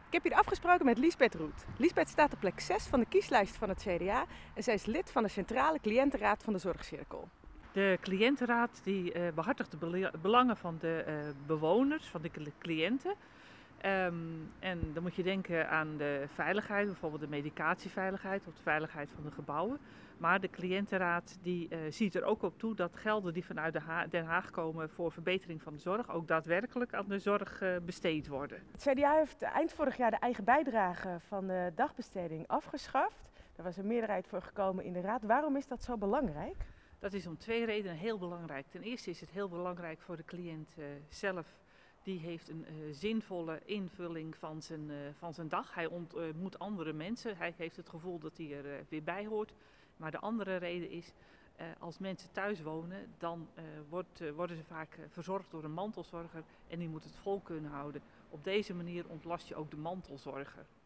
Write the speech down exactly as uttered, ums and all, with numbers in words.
Ik heb hier afgesproken met Liesbeth Roet. Liesbeth staat op plek zes van de kieslijst van het C D A en zij is lid van de Centrale Cliëntenraad van de Zorgcirkel. De cliëntenraad die uh, behartigt de bela- belangen van de uh, bewoners, van de cliënten. Um, en dan moet je denken aan de veiligheid, bijvoorbeeld de medicatieveiligheid of de veiligheid van de gebouwen. Maar de cliëntenraad die, uh, ziet er ook op toe dat gelden die vanuit de Ha- Den Haag komen voor verbetering van de zorg ook daadwerkelijk aan de zorg uh, besteed worden. Het C D A heeft eind vorig jaar de eigen bijdrage van de dagbesteding afgeschaft. Daar was een meerderheid voor gekomen in de raad. Waarom is dat zo belangrijk? Dat is om twee redenen heel belangrijk. Ten eerste is het heel belangrijk voor de cliënt uh, zelf. Die heeft een uh, zinvolle invulling van zijn, uh, van zijn dag. Hij ontmoet uh, andere mensen. Hij heeft het gevoel dat hij er uh, weer bij hoort. Maar de andere reden is, uh, als mensen thuis wonen, dan uh, wordt, uh, worden ze vaak uh, verzorgd door een mantelzorger. En die moet het vol kunnen houden. Op deze manier ontlast je ook de mantelzorger.